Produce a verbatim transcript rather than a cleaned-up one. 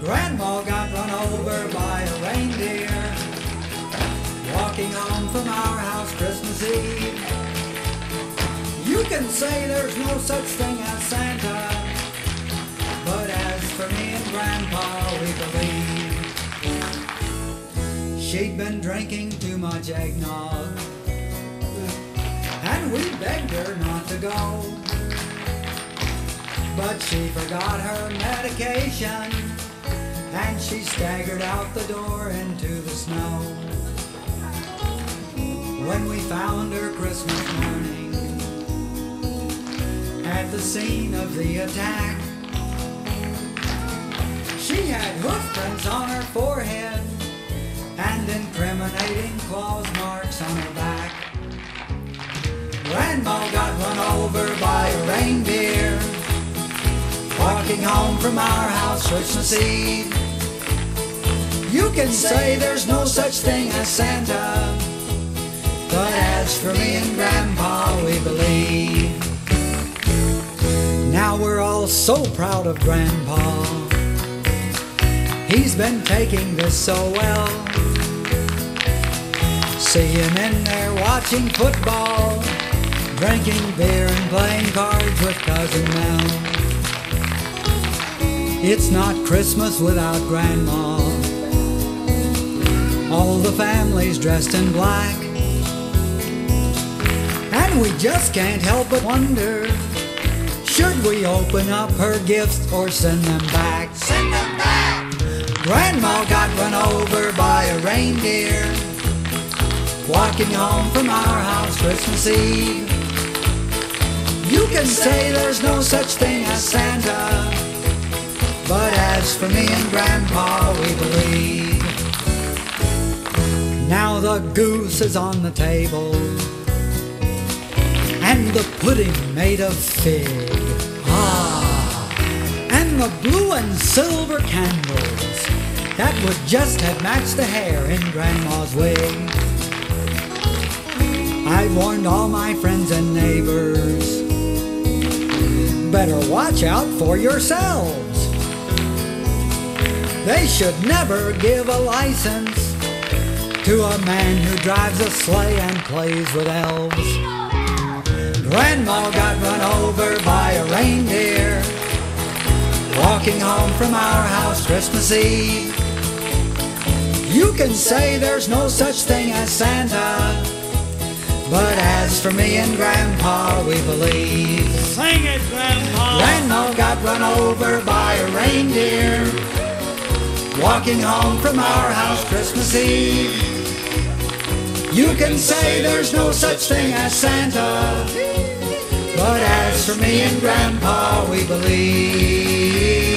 Grandma got run over by a reindeer walking home from our house Christmas Eve. You can say there's no such thing as Santa, but as for me and Grandpa, we believe. She'd been drinking too much eggnog, and we begged her not to go, but she forgot her medication, and she staggered out the door into the snow. When we found her Christmas morning at the scene of the attack, she had hoof prints on her forehead and incriminating claws marks on her back. Grandma got run over by a reindeer walking home from our house Christmas Eve. You can say there's no such thing as Santa, but as for me and Grandpa, we believe. Now we're all so proud of Grandpa. He's been taking this so well. See him in there watching football, drinking beer and playing cards with Cousin Mel. It's not Christmas without Grandma. All the family's dressed in black, and we just can't help but wonder, should we open up her gifts or send them back? Send them back! Grandma got run over by a reindeer walking home from our house Christmas Eve. You can say there's no such thing as Santa, but as for me and Grandpa, we believe. Now the goose is on the table, and the pudding made of fig. Ah, and the blue and silver candles that would just have matched the hair in Grandma's wig. I've warned all my friends and neighbors, better watch out for yourselves. They should never give a license to a man who drives a sleigh and plays with elves. Grandma got run over by a reindeer walking home from our house Christmas Eve. You can say there's no such thing as Santa, but as for me and Grandpa, we believe. Sing it, Grandpa! Grandma got run over by a reindeer walking home from our house Christmas Eve. You can say there's no such thing as Santa, but as for me and Grandpa, we believe.